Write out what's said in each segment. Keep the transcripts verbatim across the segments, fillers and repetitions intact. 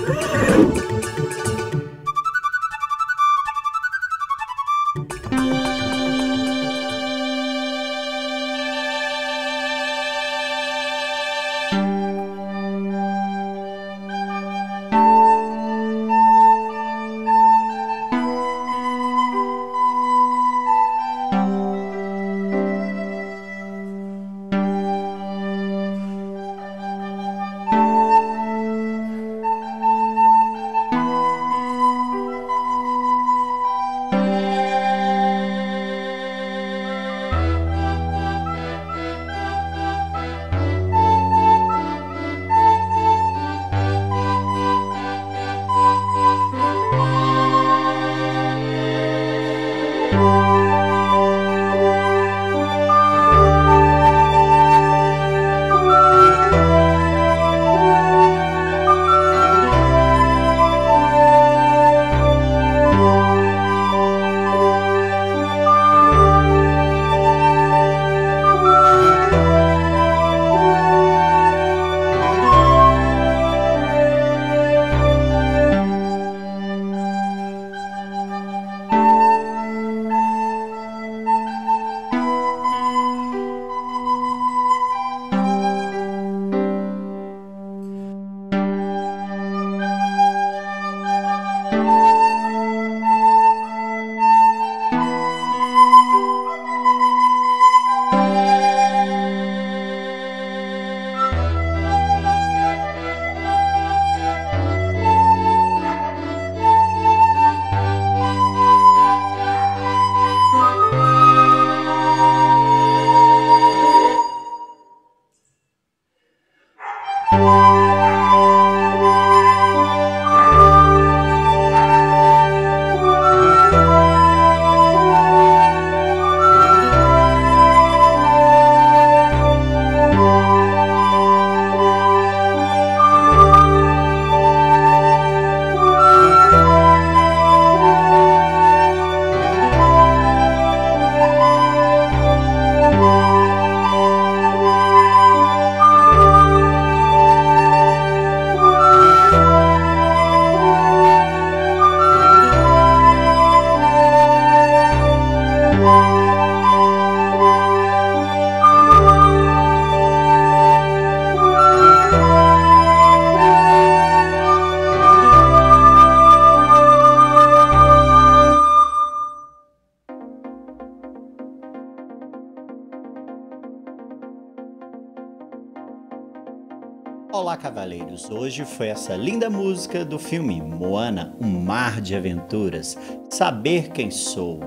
Olá, cavaleiros! Hoje foi essa linda música do filme Moana, um mar de aventuras, Saber Quem Sou.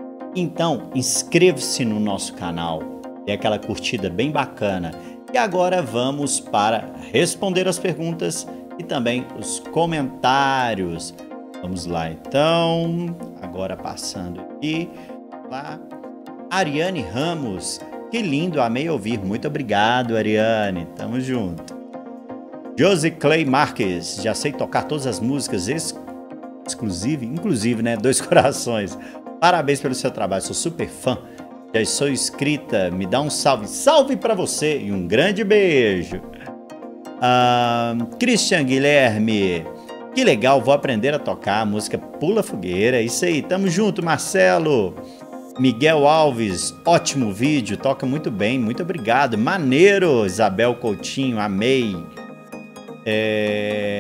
Então, inscreva-se no nosso canal, dê aquela curtida bem bacana. E agora vamos para responder as perguntas e também os comentários. Vamos lá, então. Agora passando aqui. Lá. Ariane Ramos. Que lindo, amei ouvir. Muito obrigado, Ariane. Tamo junto. Josi Clay Marques, já sei tocar todas as músicas, ex exclusive, inclusive, né? Dois Corações. Parabéns pelo seu trabalho, sou super fã. Já sou inscrita, me dá um salve. Salve para você e um grande beijo. Ah, Christian Guilherme, que legal, vou aprender a tocar a música Pula Fogueira. Isso aí, tamo junto, Marcelo. Miguel Alves, ótimo vídeo, toca muito bem, muito obrigado. Maneiro, Isabel Coutinho, amei. É...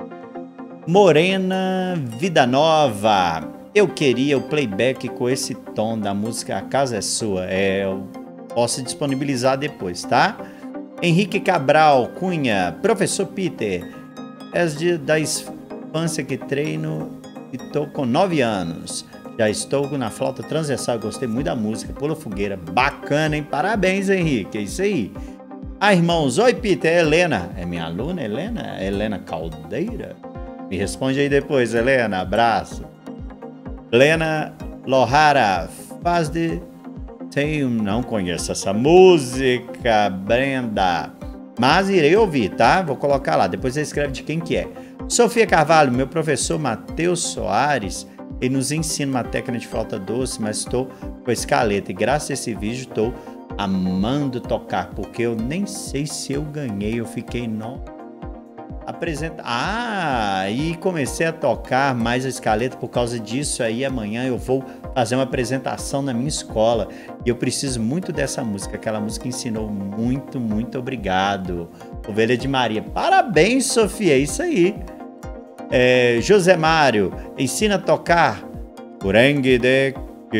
Morena Vida Nova, eu queria o playback com esse tom da música A Casa é Sua. É, eu posso disponibilizar depois, tá? Henrique Cabral Cunha, professor Peter, és de, da infância que treino e tô com nove anos. Já estou na flauta transversal, gostei muito da música Pula Fogueira, bacana, hein? Parabéns, Henrique, é isso aí. Ah, irmãos, oi Peter, é Helena, é minha aluna Helena? Helena Caldeira? Me responde aí depois, Helena, abraço. Helena Lohara, faz de... Tenho, não conheço essa música, Brenda, mas irei ouvir, tá? Vou colocar lá, depois você escreve de quem que é. Sofia Carvalho, meu professor Matheus Soares, ele nos ensina uma técnica de flauta doce, mas estou com a escaleta e graças a esse vídeo estou amando tocar, porque eu nem sei se eu ganhei, eu fiquei no... Apresenta... Ah, e comecei a tocar mais a escaleta por causa disso. Aí amanhã eu vou fazer uma apresentação na minha escola e eu preciso muito dessa música. Aquela música ensinou muito, muito obrigado. Ovelha de Maria. Parabéns, Sofia, é isso aí. É, José Mário, ensina a tocar Kurengi de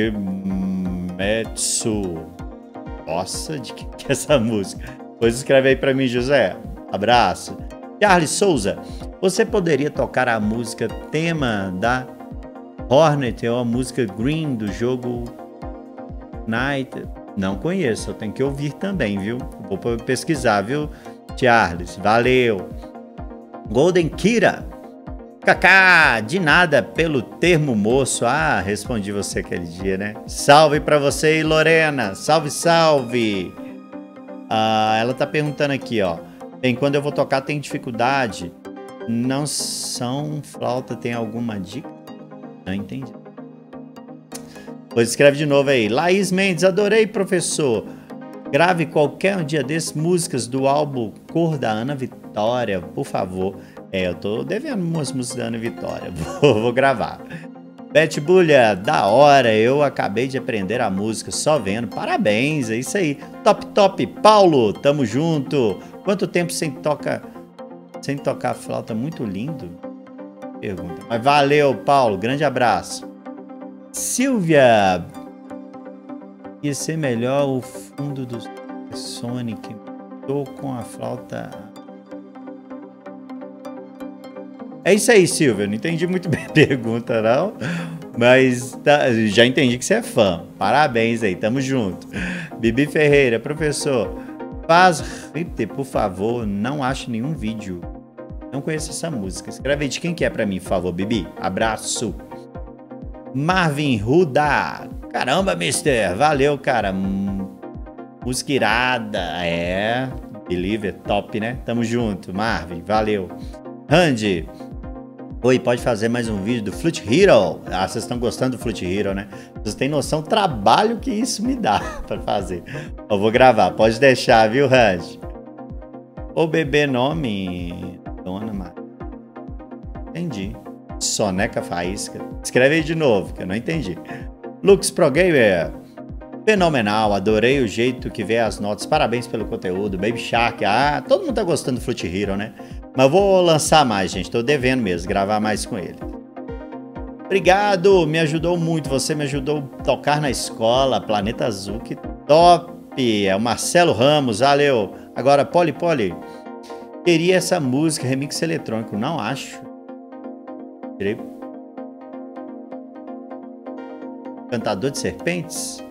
Kimetsu. Nossa, de que que é essa música? Pois escreve aí pra mim, José. Abraço. Charles Souza, você poderia tocar a música tema da Hornet ou a música Green do jogo Night? Não conheço, eu tenho que ouvir também, viu? Vou pesquisar, viu, Charles? Valeu. Golden Kira. Kaká, de nada pelo termo moço. Ah, respondi você aquele dia, né? Salve pra você e Lorena. Salve, salve. Ah, ela tá perguntando aqui, ó. Bem, quando eu vou tocar tem dificuldade. Não são flauta, tem alguma dica? Não entendi. Pois escreve de novo aí. Laís Mendes, adorei, professor. Grave qualquer um dia desses músicas do álbum Cor da Ana Vitória, por favor. É, eu tô devendo umas músicas da Ana Vitória. Vou, vou gravar. Beth Bulha, da hora, eu acabei de aprender a música só vendo. Parabéns, é isso aí. Top, top. Paulo, tamo junto. Quanto tempo sem toca, sem tocar flauta? Muito lindo. Pergunta. Mas valeu, Paulo. Grande abraço. Silvia. Ia ser melhor o fundo do Sonic. Tô com a flauta. É isso aí, Silvia. Não entendi muito bem a pergunta, não. Mas tá, já entendi que você é fã. Parabéns aí, tamo junto. Bibi Ferreira, professor. Faz Ripte, por favor. Não acho nenhum vídeo. Não conheço essa música. Escreve aí de quem que é pra mim, por favor, Bibi. Abraço. Marvin Ruda. Caramba, mister. Valeu, cara. Música irada. É. Believer, top, né? Tamo junto, Marvin. Valeu. Randy. Oi, pode fazer mais um vídeo do Flute Hero? Ah, vocês estão gostando do Flute Hero, né? Vocês têm noção do trabalho que isso me dá para fazer. Eu vou gravar, pode deixar, viu, Randy? O bebê nome... Dona Maria. Entendi. Soneca Faísca. Escreve aí de novo, que eu não entendi. Lux Pro Gamer. Fenomenal, adorei o jeito que vê as notas. Parabéns pelo conteúdo. Baby Shark. Ah, todo mundo tá gostando do Flute Hero, né? Mas vou lançar mais, gente. Tô devendo mesmo, gravar mais com ele. Obrigado, me ajudou muito. Você me ajudou a tocar na escola. Planeta Azul, que top. É o Marcelo Ramos, valeu. Agora, Poli Poli. Queria essa música, remix eletrônico. Não acho. Tirei. Cantador de Serpentes?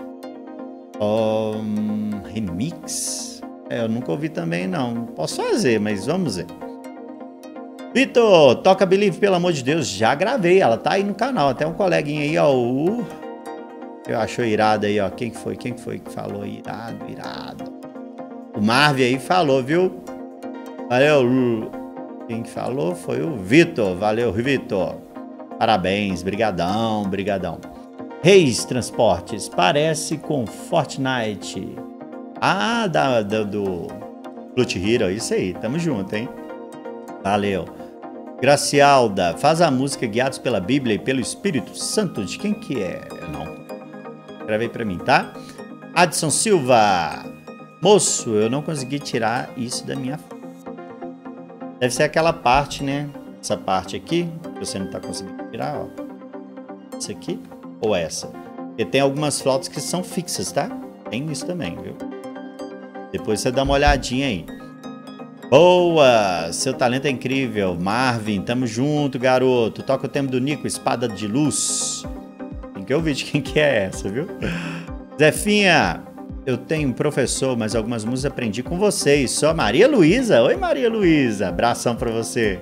Um, remix? É, eu nunca ouvi também, não. Posso fazer, mas vamos ver. Vitor, toca Believe, pelo amor de Deus. Já gravei, ela tá aí no canal. Até um coleguinha aí, ó. O... Eu achou irado aí, ó. Quem que foi? Quem que foi que falou? Irado, irado. O Marvin aí falou, viu? Valeu. Quem que falou foi o Vitor. Valeu, Vitor. Parabéns, brigadão, brigadão. Reis Transportes, parece com Fortnite. Ah, da, da, do Flute Hero, isso aí, tamo junto, hein? Valeu. Gracialda, faz a música Guiados pela Bíblia e pelo Espírito Santo. De quem que é? Eu não. Escreve aí pra mim, tá? Adson Silva. Moço, eu não consegui tirar isso da minha... Deve ser aquela parte, né? Essa parte aqui, que você não tá conseguindo tirar, ó. Isso aqui ou essa? Porque tem algumas flautas que são fixas, tá? Tem isso também, viu? Depois você dá uma olhadinha aí. Boa! Seu talento é incrível. Marvin, tamo junto, garoto. Toca o tema do Nico, Espada de Luz. Tem que ouvir de quem que é essa, viu? Zefinha, eu tenho um professor, mas algumas músicas aprendi com vocês. Só Maria Luísa. Oi, Maria Luísa. Abração pra você.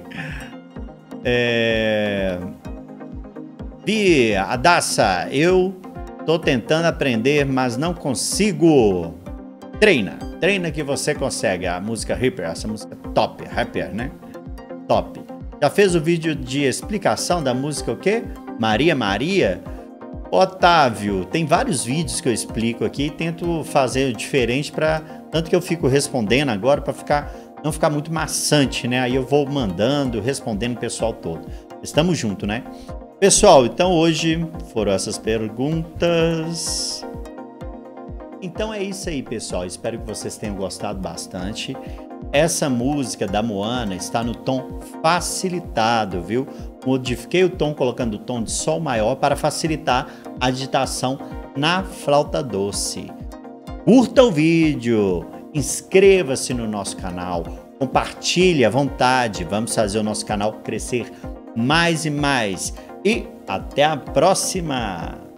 É... Bia, Adassa, eu tô tentando aprender, mas não consigo. Treina, treina que você consegue. A música Hyper, essa música top, Hyper, né? Top. Já fez o vídeo de explicação da música o quê? Maria Maria? Otávio, tem vários vídeos que eu explico aqui e tento fazer diferente para tanto que eu fico respondendo agora para ficar não ficar muito maçante, né? Aí eu vou mandando, respondendo o pessoal todo. Estamos juntos, né? Pessoal, então hoje foram essas perguntas. Então é isso aí, pessoal. Espero que vocês tenham gostado bastante. Essa música da Moana está no tom facilitado, viu? Modifiquei o tom colocando o tom de sol maior para facilitar a digitação na flauta doce. Curta o vídeo, inscreva-se no nosso canal, compartilhe à vontade. Vamos fazer o nosso canal crescer mais e mais. E até a próxima!